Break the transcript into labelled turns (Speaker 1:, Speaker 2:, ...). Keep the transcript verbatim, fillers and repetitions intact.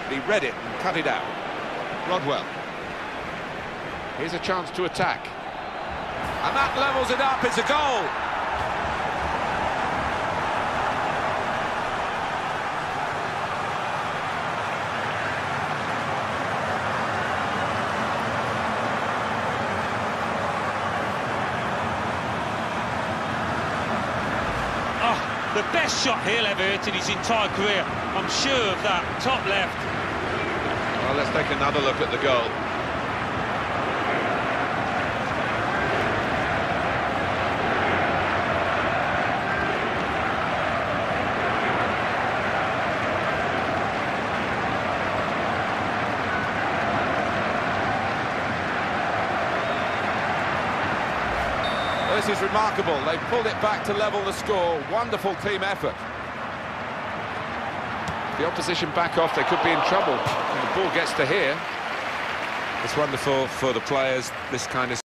Speaker 1: but he read it and cut it out. Rodwell. Here's a chance to attack. And that levels it up, it's a goal!
Speaker 2: The best shot he'll ever hit in his entire career. I'm sure of that. Top left.
Speaker 1: Well, let's take another look at the goal. This is remarkable. They pulled it back to level the score. Wonderful team effort. The opposition back off, they could be in trouble. And the ball gets to here.
Speaker 3: It's wonderful for the players, this kind of